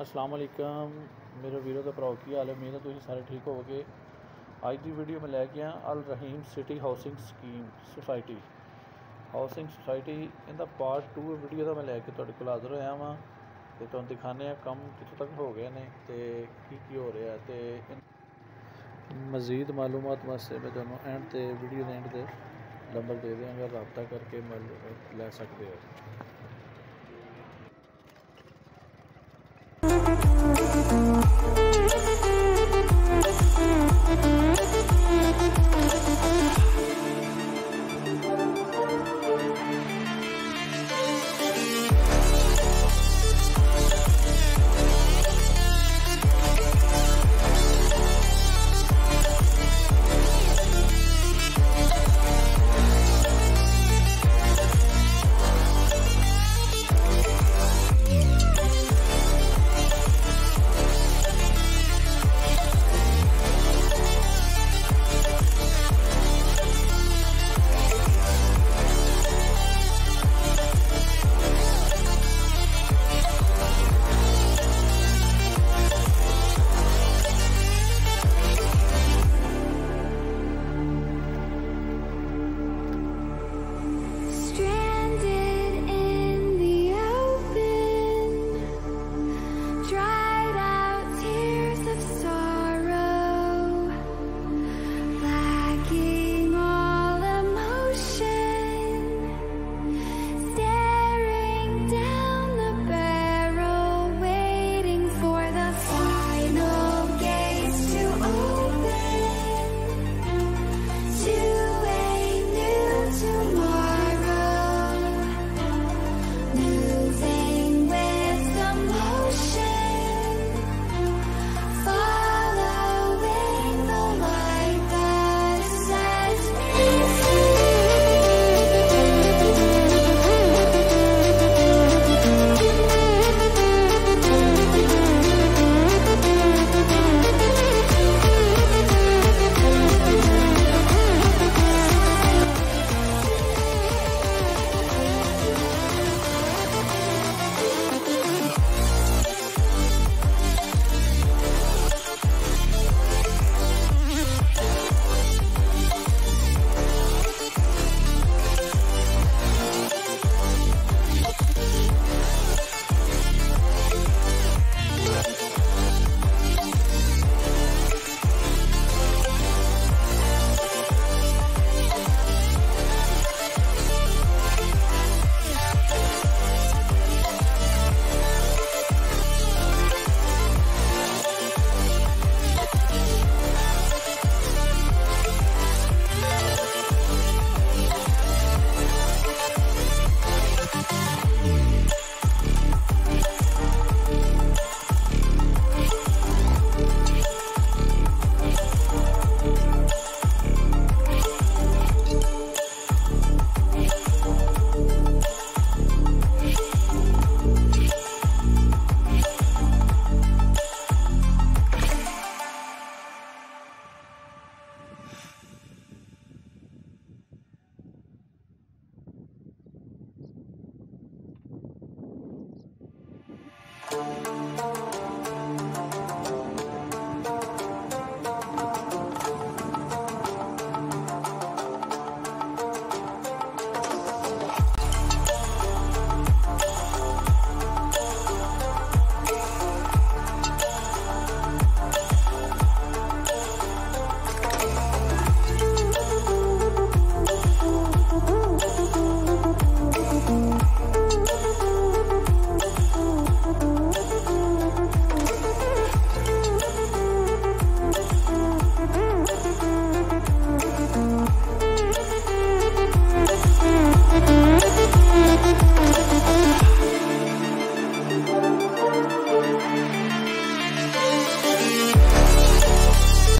अस्सलाम वालेकुम मेरे वीरों का भराओ की हाल है। उम्मीद है तुम सारे ठीक होवोगे। अज की वीडियो में लैके आया Al Rahim city housing scheme society इनका पार्ट 2 वीडियो का मैं लैके तुहाडे कोल हाज़र होया वां ते तुहानूं दिखाने कम कितों तक हो गए ने ते की हो रहा है। ते मज़ीद मालूमात वास्ते मैं तुहानूं एंड ते वीडियो के एंड ते नंबर दे देंगे, रबता करके लै सकते हो।